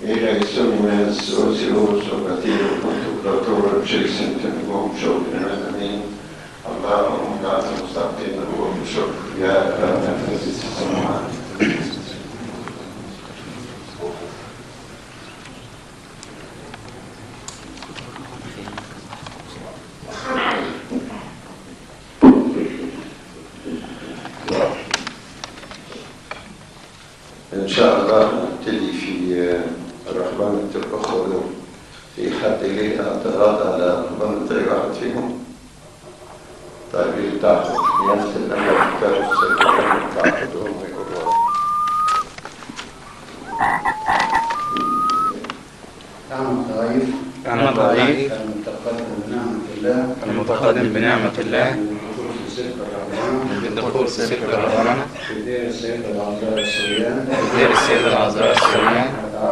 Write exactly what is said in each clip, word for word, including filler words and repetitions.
Eleison socios operativo contemplator adjacent to the home show in Renamine. Allahumma la mustaqim wa bishop ya nafsi sama. إن شاء الله نبتدي في رهبنة الأخوة. في حد ليه اعتراض على رهبنة أي واحد فيهم؟ طيب تعهد يمثل أن الكتاب السيكون تعهدهم ويقولوا أنا ضعيف أنا ضعيف المتقدم بنعمة الله المتقدم بنعمة الله بالدخول في سلك الرهبنة في دير السيدة العذراء السوريان في دير السيدة العذراء السوريان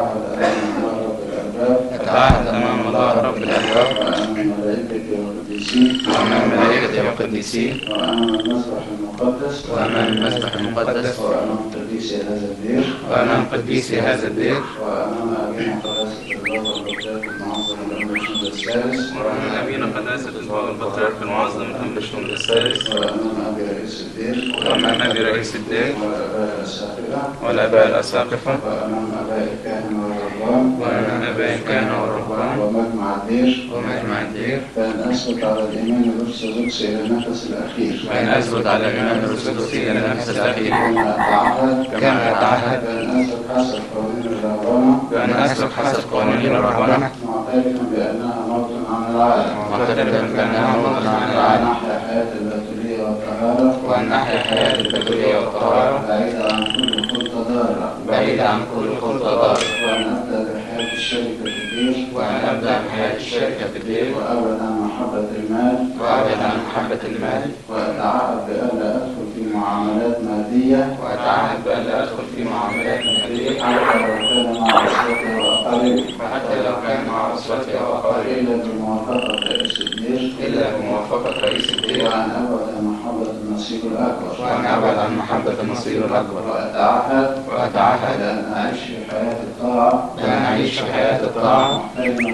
أتعهد أمام الله رب الأرباب أتعهد أمام الله رب الأرباب وأمام ملائكته والقديسين وأمام ملائكته والقديسين وأمام المسبح المقدس وأمام المسبح المقدس وأمام قديسي هذا الدير وأمام قديسي هذا الدير وأمام أبينا قداسة البابا البطريرك المعظم الأنبا شنودة الثالث وأمام أبينا قداسة البابا البطريرك المعظم الأنبا شنودة الثالث وأمام أبي رئيس الدير وأمام أبي رئيس الدير والآباء الأساقفة والآباء الأساقفة وأمام آباء الكهنة والرهبان وأمام آباء الكهنة والرهبان ومجمع الدير ومجمع الدير فإن أثبت على الإيمان الأرثوذكسي إلى النفس الأخير وإن أثبت على الإيمان الأرثوذكسي إلى النفس الأخير كما أتعهد كما أتعهد بأن أسلك حسب قوانين الرهبنة بأن أسلك حسب قوانين الرهبنة معترفا بأنها موت عن العالم معترفا بأنها موت عن العالم نحيا حياة البتولية والطهارة وأن أحيا حياة البتولية والطهارة بعيدة عن كل خلطة ضارة بعيدة عن كل خلطة ضارة وأن أبدأ بحياة الشركة في الدير وأن أبدأ بحياة الشركة في الدير وأبعد عن محبة المال وأبعد عن محبة المال وأتعهد بألا أدخل في معاملات مادية وأتعهد بألا أدخل في معاملات مالية حتى لو كان مع أسرتي وأقاربي حتى لو كان مع أسرتي أو أقاربي إلا بموافقة رئيس الدير إلا بموافقة رئيس الدير وأن أبعد عن محبة النصيب الأكبر وأن أبعد عن محبة النصيب الأكبر وأتعهد وأتعهد بأن أعيش في حياة الطاعة بأن أعيش في حياة الطاعة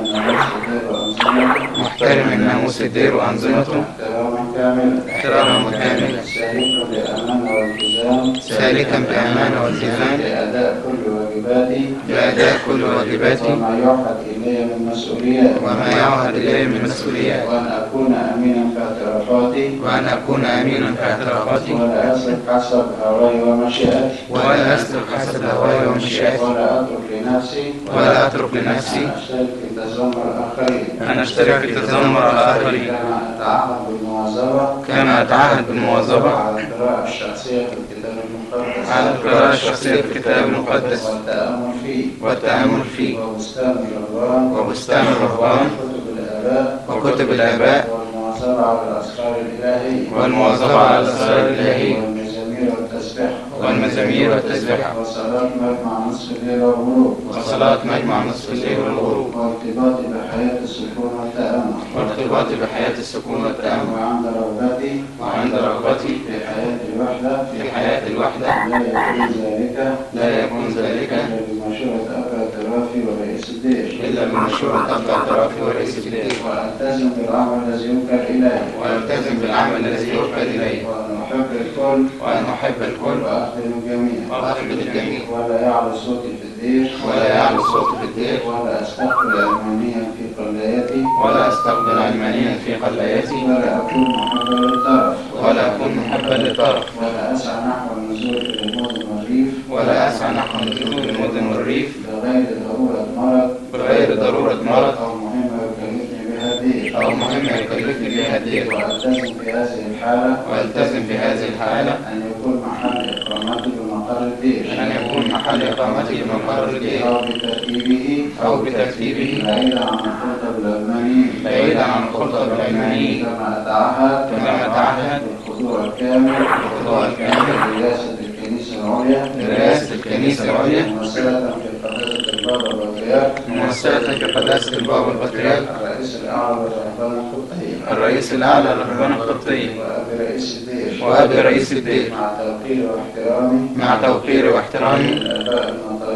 محترما ناموس الدير وأنظمته محترما ناموس الدير وأنظمته احتراما كاملا احتراما كاملا سالكا بأمانة والتزام سالكا بأمانة والتزام بأداء كل واجباتي بأداء كل واجباتي وما يعهد إلي من مسؤوليات وما يعهد إلي من مسؤوليات وأن أكون أمينا في اعترافاتي وأن أكون أمينا في اعترافاتي ولا أسلك حسب هواي ومشيئتي ولا أسلك حسب هواي ومشيئتي ولا أترك لنفسي ولا أترك لنفسي أن أشترك في تذمر الآخرين أن أشترك في تذمر الآخرين كما أتعهد بالمواظبة كما أتعهد بالمواظبة على القراءة الشخصية في الكتاب المقدس على القراءة الشخصية في الكتاب المقدس والتأمل فيه والتأمل فيه وبستان الرهبان وبستان الرهبان وكتب الآباء وكتب الآباء والمواظبة على الأسرار الإلهية والمواظبة على الأسرار الإلهية والمزامير والتسبيح والمزامير والتسبيحة وصلاة مجمع نصف الليل والغروب وصلاة مجمع نصف الليل والغروب وارتباطي بحياة السكون والتأمل وارتباطي بحياة السكون والتأمل وعند رغبتي وعند رغبتي في حياة الوحدة في حياة الوحدة لا يكون ذلك لا يكون ذلك إلا بمشورة أب اعترافي ورئيس الدير إلا بمشورة أب اعترافي ورئيس الدير وألتزم بالعمل الذي يوكل إليه وألتزم بالعمل الذي يوكل إليه وأن أحب الكل وأن أحب الكل وأخدم الجميع وأخدم الجميع ولا يعلو صوتي في الدير ولا يعلو صوتي في الدير ولا أستقبل علمانيا في قلايتي ولا أستقبل علمانيا في قلايتي ولا أكون محبا للطرف ولا أكون محبا للطرف ولا أسعى نحو النزول إلى المدن والريف ولا أسعى نحو نزول المدن والريف بغير ضرورة مرض بغير ضرورة مرض أو مهمة يكلفني بها الدير أو مهمة يكلفني بها الدير وألتزم في هذه الحالة وألتزم في هذه الحالة أن يكون محل إقامتي بمقر الدير أن يكون محل إقامتي بمقر الدير أو بترتيبه أو بترتيبه بعيدا عن الخلطة بالعلمانيين بعيدا عن الخلطة بالعلمانيين كما أتعهد كما أتعهد بالخضوع الكامل بالخضوع الكامل لرئاسة الكنيسة العليا لرئاسة الكنيسة العليا ممثلة في قداسة البابا البطريرك ممثلة في قداسة البابا البطريرك الرئيس الأعلى للرهبنة القبطية الرئيس الأعلى للرهبنة القبطية وأبي رئيس الدير وأبي رئيس الدير مع توقيري واحترامي مع توقيري واحترامي للآباء المطارين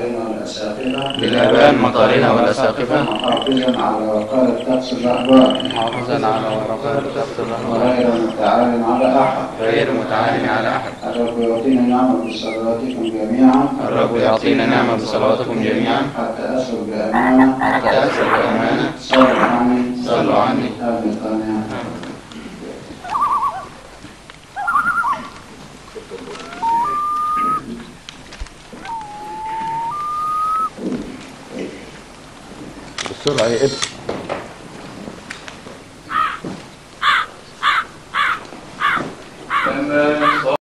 والأساقفة للآباء المطارين والأساقفة محافظا على وقار طقس الرهبان محافظا على ورقات الضغط الرهبان غير متعال على أحد. غير متعال على أحد. الرب يعطينا نعمة بصلواتكم جميعا الرب يعطينا نعمة بصلواتكم جميعا حتى أسر بأمانة حتى أسر بأمانة. صلوا عني صلوا عني. آمين آمين. بسرعة يا ابني.